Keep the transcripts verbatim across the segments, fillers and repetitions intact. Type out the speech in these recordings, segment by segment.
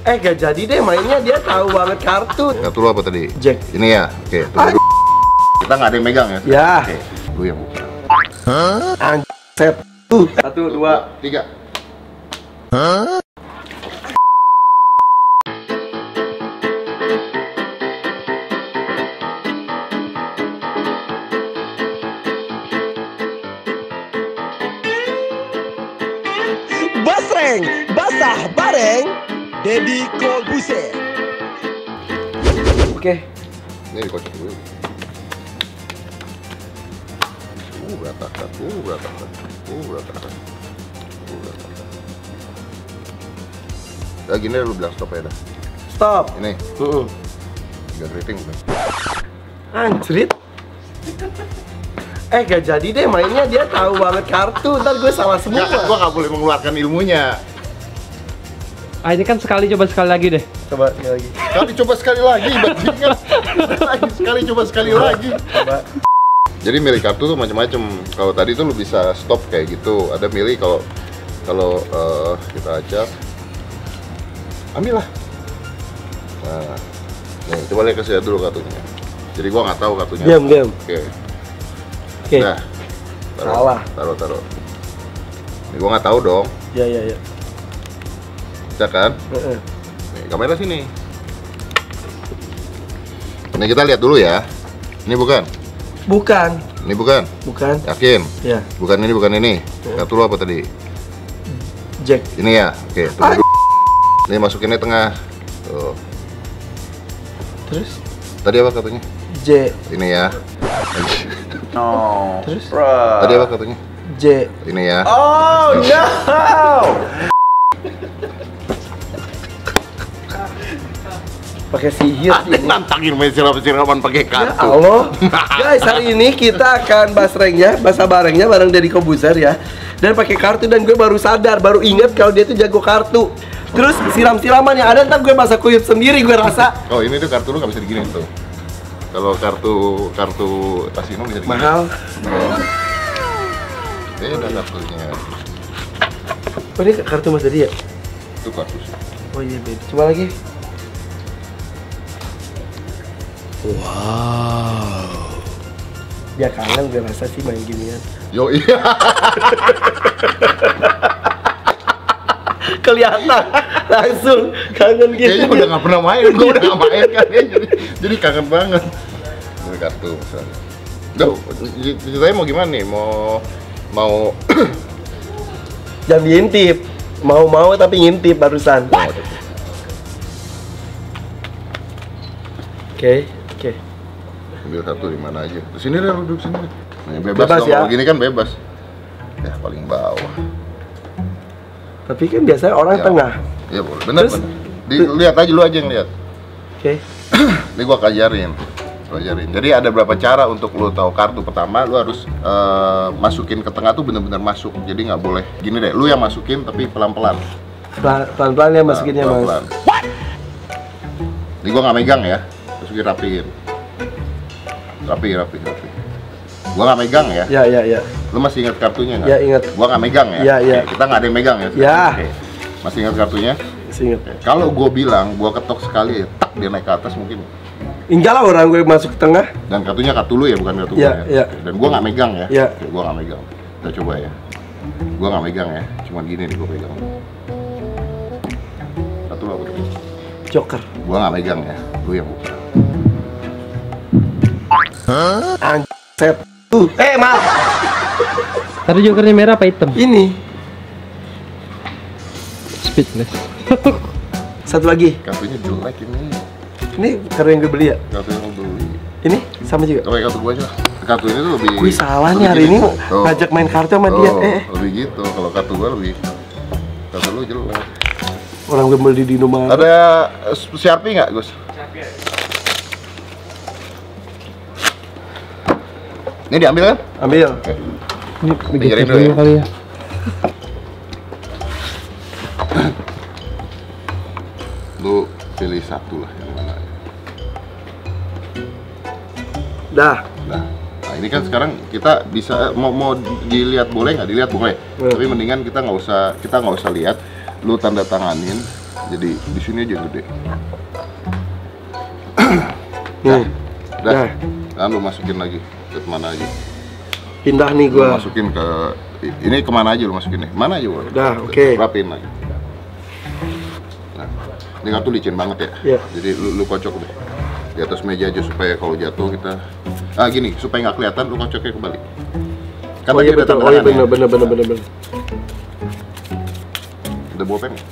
Eh gak jadi deh mainnya, dia tahu banget kartu. Kartu lu apa tadi? Jack. Ini ya? Oke, tunggu. Kita nggak ada yang megang ya? Ya. Oke, lu yang buka. Anjset. Tuh, satu, dua, tiga. Basreng, basah bareng, Deddy Corbuzier. Oke. Ini dikocok dulu. Uh, berantakan, uh, berantakan, uh, berantakan, uh, berantakan. Ya gini lu bilang stop ya dah. Stop. Ini. Uh-uh. Tiga keriting bukan? Anjrit. Eh gak jadi deh mainnya, dia tahu banget kartu. Ntar gue salah semua. Nggak, gua nggak boleh mengeluarkan ilmunya. Ah ini kan sekali, coba sekali lagi deh. Coba sekali lagi. Sekali coba sekali lagi, berarti kan lagi sekali coba sekali lagi. Coba. Jadi milih kartu tuh macam-macam. Kalau tadi tuh lu bisa stop kayak gitu. Ada milih kalau kalau uh, kita acak, ambil lah. Nah, nih coba lihat ke saya dulu kartunya. Jadi gua nggak tahu kartunya. Diam, diam. Oke. Oke. Nah, taruh, Salah. Taruh, taruh. Ini gua nggak tahu dong. Ya, ya, ya. Bisa kan? Uh-uh. Nih, kamera sini. Ini kita lihat dulu ya. Ini bukan. Bukan. Ini bukan. Bukan. Yakin? Ya. Bukan ini, bukan ini. Kartu lu apa tadi? Jack. Ini ya. Oke, tunggu dulu. Ini masukinnya tengah. Tuh. Terus? Tadi apa kartunya? J. Ini ya. No. Terus? Tadi apa kartunya? J. Ini ya. Oh no. Pakai sihir ini. Nantangin main siram-siraman pakai Ya Allah. Guys, hari ini kita akan basrengnya, basah barengnya bareng Deddy Corbuzier ya. Dan pakai kartu, dan gue baru sadar, baru inget kalau dia tuh jago kartu. Terus siram-siraman yang ada ntar gue basah kuyup sendiri gue rasa. Oh, ini tuh kartu lu nggak bisa diginiin tuh. Kalau kartu kartu kasino bisa diginiin. Mahal. Ini ada kartunya. Oh, ini kartu Mas Deddy ya? Itu kartu sih. Oh iya, beda. Coba lagi. Wow. Dia kangen gue rasa sih main ginian. Yo iya. Kelihatan langsung kangen gitu. Kayaknya udah nggak pernah main, gue udah nggak main kan ya, jadi, jadi kangen banget. Ini kartu misalnya. Duh, ceritanya mau gimana nih? Mau mau Jangan diintip. Mau-mau tapi ngintip barusan. mau Oke, oke. ambil kartu di mana aja. Di sini deh, lu duduk sini. Nah, bebas, Bebas dong, ya? kalau gini kan bebas. Ya paling bawah. Tapi kan biasanya orang Ya. tengah. Ya boleh, bener Terus? bener. Di, lihat aja lu aja yang lihat. Oke. Ini gua ajarin. Gua ajarin. Jadi ada beberapa cara untuk lu tahu kartu. Pertama, lu harus uh, masukin ke tengah tuh bener-bener masuk. Jadi nggak boleh gini deh. Lu yang masukin tapi pelan-pelan. Pelan-pelan ya masukinnya, Mas. Pelan-pelan. Ini gua nggak megang ya. Masukin rapiin. Rapi, rapi, rapi. Gua nggak megang ya. Ya, ya, ya. Lu masih ingat kartunya nggak? Ya, ingat. Gua nggak megang ya. Ya, ya. Oke, kita nggak ada yang megang ya. Ya. Oke. Masih ingat kartunya? Ingat. Oke. Kalau gua bilang, gua ketok sekali, tak dia naik ke atas mungkin. Enggak lah, orang gue masuk ke tengah. Dan kartunya kartu lu ya, bukan kartu Ya, gua ya. ya. Oke. Dan gua nggak megang ya. Ya. Oke, gua nggak megang. Kita coba ya. Gua nggak megang ya. Cuman gini nih gua pegang. Kartu lu apa tuh? Joker. Gua nggak megang ya. Lu yang buka. Anjset. Tuh, eh maaf. Tadi jokernya merah apa hitam? Ini. Speechless. Satu lagi. Kartunya jelek ini. Ini kartu yang gue beli ya? Kartu yang lu beli. Ini sama juga. Coba kartu gua aja. Kartu ini tuh lebih. Gue salah nih lebih hari gini. ini Tuh. ngajak main kartu sama dia. Tuh, Eh, lebih gitu. Kalau kartu gua lebih. Kartu lu jelek. orang gue beli di rumah. Ada uh, Sharpie nggak, Gus? Ini diambil kan? Ambil. Oke. Ini Pinggirin begitu dulu ya. dulu kali ya. Lu pilih satu lah yang mana. Dah. Nah, nah ini kan sekarang kita bisa mau mau dilihat boleh nggak? Dilihat boleh. Hmm. Tapi mendingan kita nggak usah kita nggak usah lihat. Lu tanda tanganin Jadi di sini aja yang gede. Nih. Dah. Nah. Nah, lu masukin lagi ke mana aja? Pindah nih Lu gua. masukin ke ini kemana aja lu masukin nih? Mana aja gua? Dah, oke. Okay. Rapin lagi. Nah, ini kartu licin banget ya. Iya. Jadi lu, lu kocok deh di atas meja aja supaya kalau jatuh kita ah gini supaya nggak kelihatan lu kocoknya kembali. Kan Oh iya tadi ada betul. tanda Oh iya tangannya. benar benar benar benar. benar. Udah bawa pen?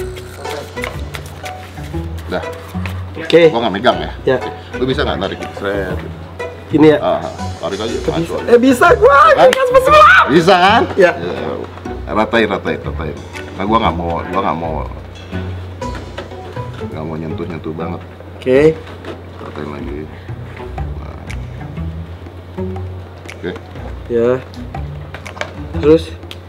Dah. Oke. Okay. Gua nggak megang ya. Ya. Lu bisa nggak tarik seret? Ini ya. Ah, tarik aja. Masuk aja. Eh bisa gua. Kan? Kan? Bisa kan? Ya. Ya. Ratain, ratain, ratain. Nah, gua nggak mau, gua nggak mau, nggak mau nyentuh nyentuh banget. Oke. Okay. Ratain lagi. Nah. Oke. Ya. Terus?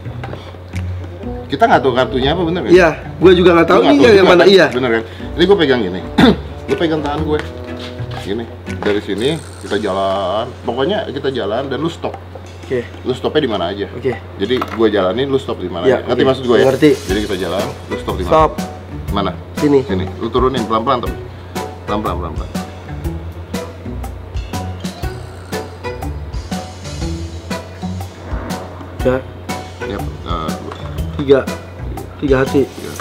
Kita nggak tahu kartunya apa bener kan? Iya. Gua juga nggak tahu Lu nih tahu yang juga mana kan? iya. Bener kan? Ini gua pegang gini. Lu pegang tangan gue. Gini. Dari sini kita jalan. Pokoknya kita jalan dan lu stop. Oke. Okay. Lu stopnya di mana aja. Oke. Okay. Jadi gue jalanin, lu stop di mana Ya, aja. Ngerti oke. maksud gue ya? Ngerti. Jadi kita jalan, lu stop di mana? Stop. Mana? Sini. Sini. Lu turunin pelan-pelan tapi. Pelan-pelan, pelan-pelan. Ya. Ya, uh, Tiga. Tiga hati. tiga.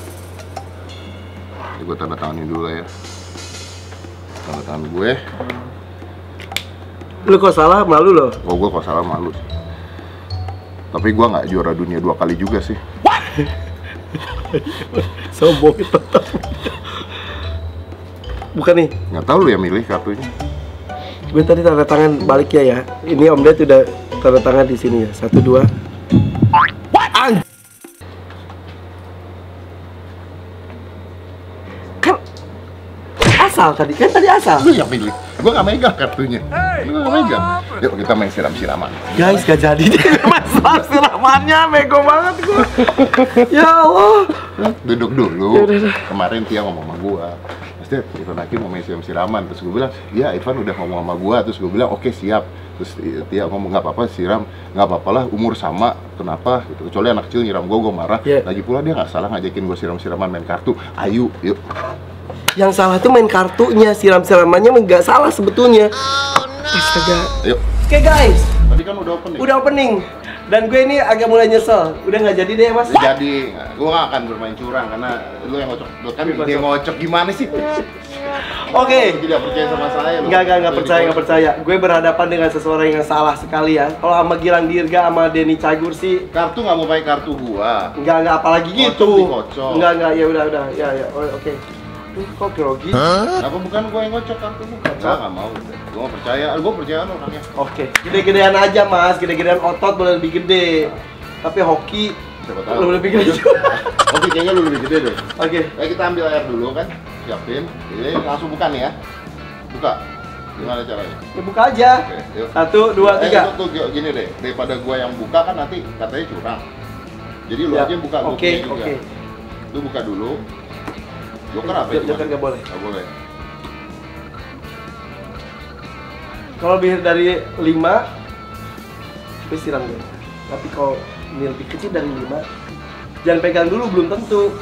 Ini gue tanda tanganin dulu ya. Tanda tangan gue. Lu kok salah malu loh. Oh, gue kok salah malu sih. Tapi gue nggak juara dunia dua kali juga sih. Sombong tetap. Bukan nih. Nggak tahu lu yang milih kartunya. Gue tadi tanda tangan baliknya ya. Ini Om Ded udah tanda tangan di sini ya. Satu dua. An. Kan asal tadi kan tadi asal. Lu yang milih. Gue nggak megang kartunya. Lu nggak megang. Yuk kita main siram-siraman. Guys, gak jadi deh. Masalah siramannya bego banget gue. Ya Allah. Duduk dulu. Ya udah, udah. Kemarin Tia ngomong sama gua. Pasti Irfan Hakim mau main siram-siraman. Terus gue bilang, iya Irfan udah ngomong sama gua. Terus gue bilang, oke siap. Terus Tia ngomong nggak apa-apa siram, nggak apa-apa lah umur sama. Kenapa? Gitu. Kecuali anak kecil nyiram gua, gua marah. Yeah. Lagi pula dia nggak salah ngajakin gua siram-siraman main kartu. Ayo, yuk. Yang salah tuh main kartunya, siram-siramannya nggak salah sebetulnya. Astaga. Yuk. Oke guys, Tadi kan udah opening. udah opening. Dan gue ini agak mulai nyesel. Udah nggak jadi deh mas. Jadi, gua nggak akan bermain curang karena lu yang ngocok. Lu kan dia ngocok gimana sih? Oke. Lu tidak percaya sama saya lu. Enggak, enggak, enggak Lu percaya, enggak dikocok. percaya. Gue berhadapan dengan seseorang yang salah sekali ya. Kalau sama Gilang Dirga sama Denny Cagur sih Kartu nggak mau pakai kartu gua. enggak, enggak apalagi Kocok gitu. dikocok. Enggak, enggak, ya udah, udah. Ya, ya. Oh, oke. Ini kok grogi? Apa bukan gua yang ngocok kartu lu? Enggak, nggak mau. Gua nggak percaya. Gua percaya lu orangnya. Oke. Gede-gedean aja, Mas. Gede-gedean otot boleh lebih gede. Tapi hoki Siapa tahu. lu lebih gede. Oke, kayaknya lu lebih gede deh. Oke. Nah, kita ambil air dulu kan. Siapin. Ini langsung buka nih ya. Buka. Gimana caranya? Ya buka aja. Oke, yuk. Satu, dua, Eh, tiga. itu tuh gini deh. Daripada gua yang buka kan nanti katanya curang. Jadi lu Ya, aja yang buka gua Oke, punya juga. oke. Lu buka dulu. Joker apa ya? Joker nggak boleh. Nggak boleh. Kalau lebih dari lima, gue siram deh. Tapi kalau ini lebih kecil dari lima, jangan pegang dulu, belum tentu.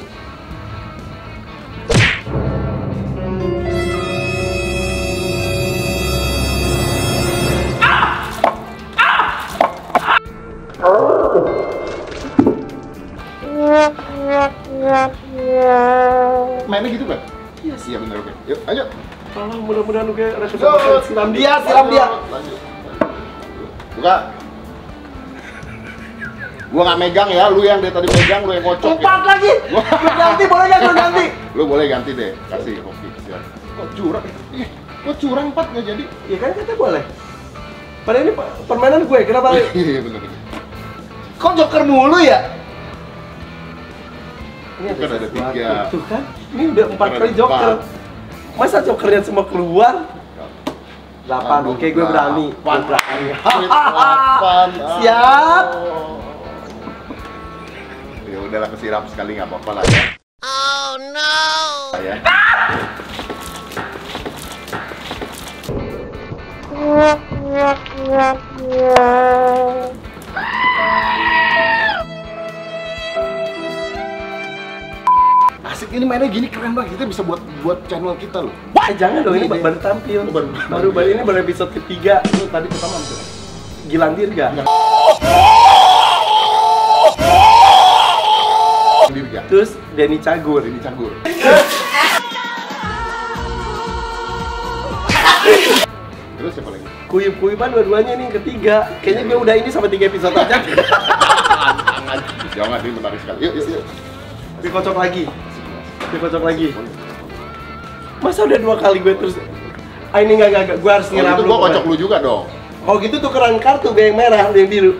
Mainnya gitu kan? Yes. Iya benar oke. Yuk, lanjut. Tolong mudah-mudahan gue ada kesempatan siram dia, siram dia. Lanjut. Buka. Gua nggak megang ya, lu yang dari tadi megang, lu yang ngocok. Empat ya. lagi. Gue ganti, boleh nggak gue ganti? Lu boleh ganti deh, kasih hoki. Siap. Kok curang? Ih, kok curang empat nggak jadi? Iya kan kita boleh. Padahal ini pe- permainan gue, kenapa? Iya bener bener. Kok joker mulu ya? Ini Joker ada sesuatu. tiga. Tuh kan, ini udah empat Joker kali ada joker. empat. Masa jokernya semua keluar? Delapan, Aduh, oke gue berani. delapan. Gue berani. Delapan. Siap. Ya udahlah kesiram sekali nggak apa-apa lah ya. Oh no! Ya. Oke, Asik ini mainnya gini keren banget, kita bisa buat buat channel kita loh. Eh, jangan dong, ini Ini baru tampil. Oh, baru- baru baru ini baru episode ketiga. Itu tadi pertama tuh. Gilang Dirga. Dirga. Terus Denny Cagur. Ini Cagur. Terus siapa lagi? Kuyup-kuyupan dua-duanya nih ketiga. Kayaknya gue udah ini sama tiga episode aja. Jangan, ini menarik sekali. Yuk, yuk, yuk. Dikocok lagi. Dikocok lagi. Masa udah dua kali gue terus. Ah ini enggak enggak, gue harus Oh, nyiram itu dulu. gua kocok lu juga dong. Kalau gitu tukeran kartu, gue yang merah, lu yang biru.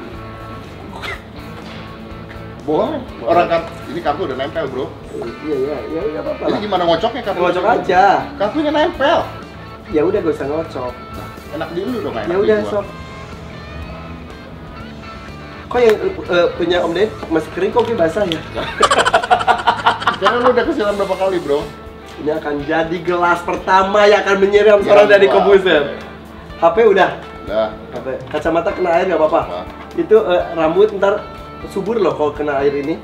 Boleh. Orang kartu, ini kartu udah nempel, Bro. Iya iya, ya enggak apa-apa Ini lah. gimana ngocoknya kartu? Ngocok aja. Kartunya nempel. Ya udah gak usah ngocok. Enak di lu dong, enak Ya di udah gua. sok. Kok yang eh, punya Om Ded masih kering kok gue basah ya? Karena lu udah kesiram berapa kali, Bro? Ini akan jadi gelas pertama yang akan menyiram Ya, seorang dari gua. Kobuser. H P udah. Udah. H P. Kacamata kena air nggak apa-apa. Apa? Itu eh, rambut ntar subur loh kalau kena air ini.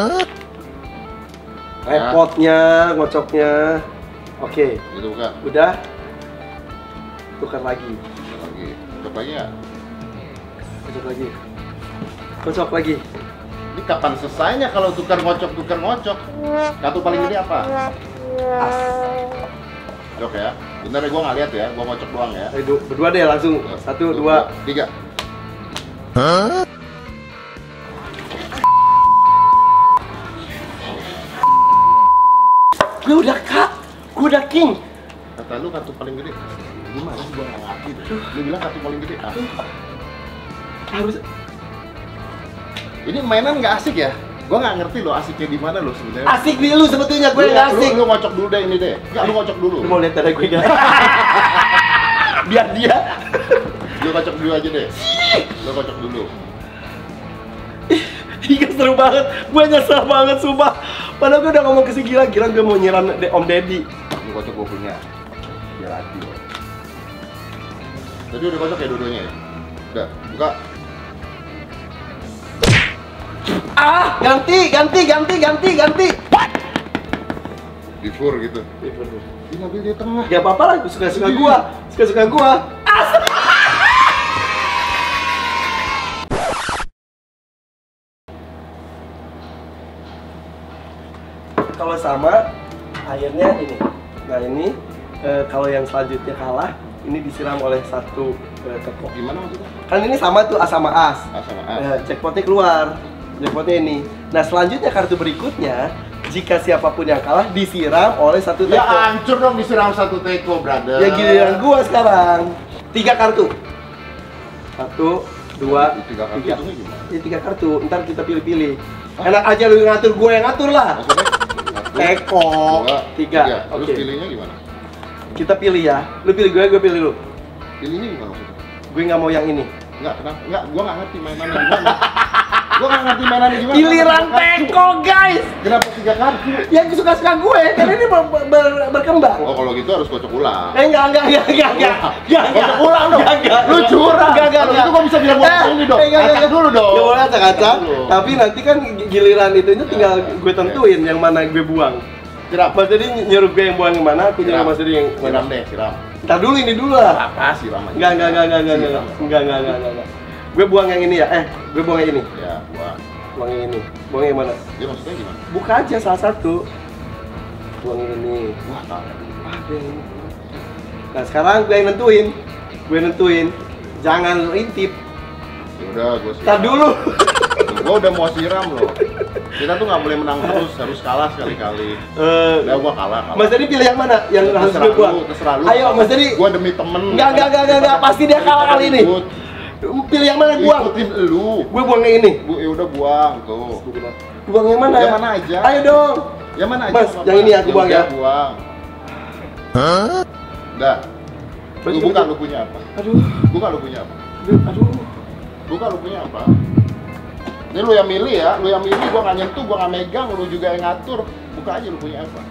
Repotnya, ngocoknya. Oke, Itu bukan. udah. Tukar lagi. Lagi. Cocok lagi ya? Kocok lagi. Kocok lagi. Ini kapan selesainya kalau tukar ngocok tukar ngocok? Kartu paling gede apa? As. Cocok ya. Bentar ya, gua nggak lihat ya. Gua ngocok doang ya. Ayo, du- berdua deh langsung. Satu, dua. tiga. Gue udah kak. Gue udah king. Kata lu kartu paling gede. Gimana sih, gua nggak ngerti deh. Lu bilang kartu paling gede. Ah. Harus. Ini mainan nggak asik ya? Gua nggak ngerti loh asiknya di mana loh sebenarnya. Asik nih lu sebetulnya, gue Lu- nggak lu- asik. Lu, ngocok dulu deh ini deh. Enggak, lu ngocok dulu. Lu mau lihat darah gue nggak? Biar dia. Lu ngocok dulu aja deh. Lu ngocok dulu. Iya seru banget. Gue nyesel banget sumpah. Padahal gue udah ngomong ke si Gilang, Gilang gue mau nyiram de- Om Deddy. Lu ngocok gua punya. Biar hati loh. Tadi udah ngocok ya dua-duanya ya? Udah, buka. Ah, ganti, ganti, ganti, ganti, ganti. Di fur gitu. Ini ngambil di tengah. Gak apa-apa lah, suka-suka gua, suka-suka gua. As. Kalau sama, airnya ini. Nah ini, eh, kalau yang selanjutnya kalah, ini disiram oleh satu eh, teko. Gimana maksudnya? Kan ini sama tuh as sama as. Ah, sama A. Eh, jackpotnya keluar, jackpotnya ini. Nah selanjutnya kartu berikutnya, jika siapapun yang kalah disiram oleh satu Ya teko. hancur dong disiram satu teko, brother. Ya giliran gua sekarang. Tiga kartu. Satu, dua, Tiga kartu tiga. hitungnya gimana? Ya, tiga kartu. Ntar kita pilih-pilih. Enak aja lu yang ngatur, gua yang ngatur lah. Maksudnya? Satu, Teko. dua, Tiga. Terus Oke. pilihnya gimana? Kita pilih ya. Lu pilih gue, gue pilih lu. Pilihnya gimana maksudnya? Gue nggak mau yang ini. Enggak, kenapa? Enggak, gua nggak ngerti mainannya gimana. Gua nggak ngerti mainannya gimana. Giliran Kenapa tiga kartu? teko guys. Kenapa tiga kartu? Yang suka-suka gue, karena ini ber- ber- berkembang. Oh, kalau gitu harus kocok ulang. Eh enggak, enggak, enggak, enggak, enggak. Enggak, enggak. Kocok ulang dong. Enggak, enggak. Lu curang. Enggak, enggak, Kalau enggak. gitu gua bisa bilang gua Eh, ini dong. eh, enggak, enggak, Acak dulu dong. Ya boleh acak-acak, Acak dulu. tapi nanti kan giliran itu itu tinggal Ya, gue tentuin yang mana gue buang. Siram. Mas Dedi nyuruh gue yang buang yang mana, aku nyuruh Siram. Mas Dedi yang Siram mana. deh, siram. Ntar dulu ini dulu lah. Apa siram aja? Enggak, enggak, enggak, enggak, enggak, enggak, Siram. enggak, enggak, enggak, enggak, enggak. Gue buang yang ini ya, eh, gue buang yang ini. Ya, buang. Buang yang ini. Buang yang mana? Dia maksudnya gimana? Buka aja salah satu. Buang yang ini. Wah, tahu. Ada yang ini. Nah sekarang gue yang nentuin. Gue nentuin. Jangan lu intip. Ya udah, gua siram. Ntar dulu. Gua udah mau siram loh. Kita tuh nggak boleh menang terus, harus kalah sekali-kali. Eh, Udah gua kalah, kalah. Mas Dedi pilih yang mana? Yang harus terserah gue buang? lu, terserah lu. Ayo Mas Dedi. Gua demi temen. Enggak, enggak, enggak, enggak, enggak. Pasti dia kalah kali ini. Ikut. Pilih yang mana buang? Ikutin lu. Gue buang yang ini. Bu, ya udah buang tuh. Buang yang mana? Yang mana aja. Ayo dong. Yang mana aja? Mas, nggak yang apa-apa. ini aku buang udah ya. Buang. Hah? Udah. Lu Baju- buka baju. lu punya apa? Aduh, Buka lu punya apa? aduh, aduh. Buka lu punya apa? Ini lu yang milih ya, lu yang milih, gua nggak nyentuh, gua nggak megang, lu juga yang ngatur. Buka aja lu punya apa?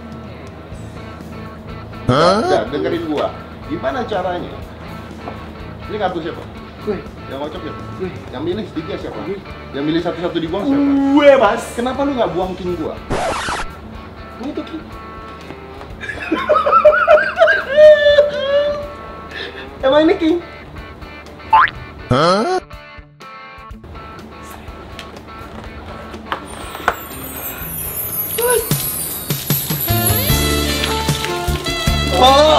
Udah, dengerin gua. Gimana caranya? Ini kartu siapa? Gue, Yang ngocok siapa? gue, Yang milih tiga siapa? Gue. Yang milih satu-satu dibuang siapa? gue mas. Kenapa lu nggak buang king gua? Ini tuh Ki. sama ini King. Hah? Oh.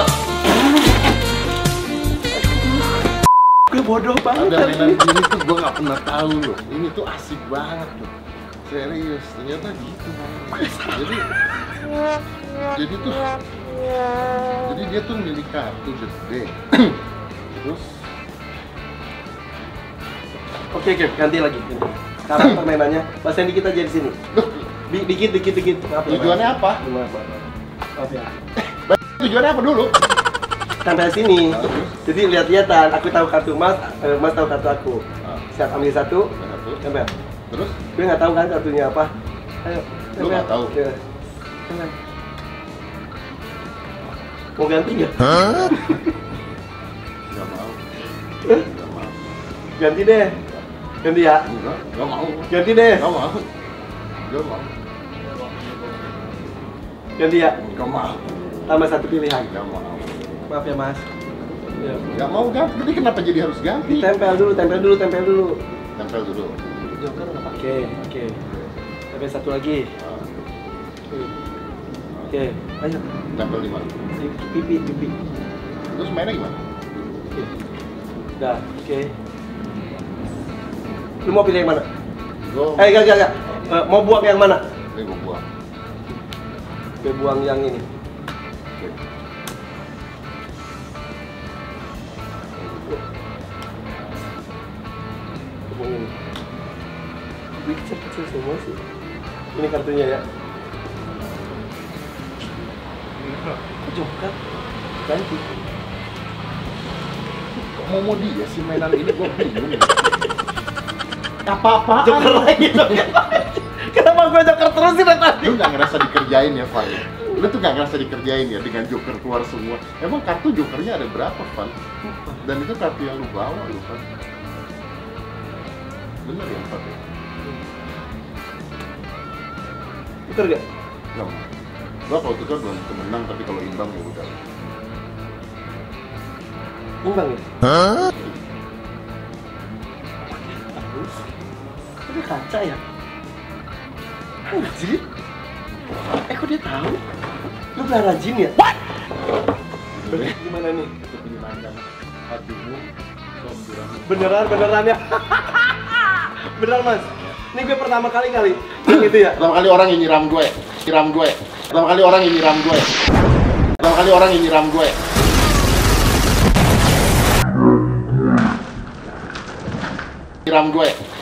Gue bodoh banget Ada hari mainan ini. gini tuh gue nggak pernah tahu loh. Ini tuh asik banget loh. Serius, ternyata gitu mainnya. Jadi, jadi tuh, jadi dia tuh milik kartu gede. Terus, Oke, oke, ganti lagi. Sekarang permainannya, Mas Hendy kita jadi sini. loh, Di- dikit, dikit, dikit. Maaf, ya, tujuannya Mas. apa? Maaf, maaf, maaf. Maaf ya. Tujuannya apa dulu? Sampai sini. Nah, terus? Jadi lihat-lihatan. Aku tahu kartu Mas, eh, Mas tahu kartu aku. Nah, Siap ambil satu. satu. Tempel. Terus, Gue nggak tahu kan kartunya apa. Ayo. Lu nggak tahu? Ya. Tempel. Mau ganti nggak? nggak mau, Eh, nggak mau, Ganti deh. Ganti ya. nggak, nggak mau, Ganti deh. nggak mau, nggak mau, Ganti ya. nggak mau, Tambah satu pilihan. nggak mau, Maaf ya Mas. Ya. nggak mau ganti. Jadi kenapa jadi harus ganti? Tempel dulu, tempel dulu, tempel dulu. Tempel dulu. Joker nggak pakai. Oke. Tempel satu lagi. Nah, Oke. Ayo. tempel di mana? Di pipi, pipi. Terus mainnya gimana? Oke. Udah. Oke. Lu mau pilih yang mana? Gua, Eh, gak, gak, gak. Eh, mau buang yang mana? ini gua buang. Gue buang yang ini. Gue buang ini. Ini kecil-kecil semua sih. Ini kartunya ya. Kok joker? Ganti. Kok mau mau dia sih mainan ini gua bingung. Apa-apaan? Joker lagi, joker lagi. Kenapa gue joker terus sih dari tadi? Lu nggak ngerasa dikerjain ya, Van? Lu tuh nggak ngerasa dikerjain ya dengan joker keluar semua. Emang kartu jokernya ada berapa, Van? Dan itu kartu yang lu bawa, lu, Van. Bener ya, Van? Joker gak? Nggak mau. Gua kalau tukar belum tentu menang, tapi kalau imbang ya udah. Imbang ya? Hah? Ada kaca ya? Anjir. Eh kok dia tahu? Lu pelihara jin ya? What? Gimana nih? Itu menyenangkan hatimu. Sok curang. Beneran, beneran ya? Beneran Mas? Ini gue pertama kali kali yang itu ya? Pertama kali orang yang nyiram gue, nyiram gue. Pertama kali orang yang nyiram gue. Pertama kali orang yang nyiram gue. Nyiram gue.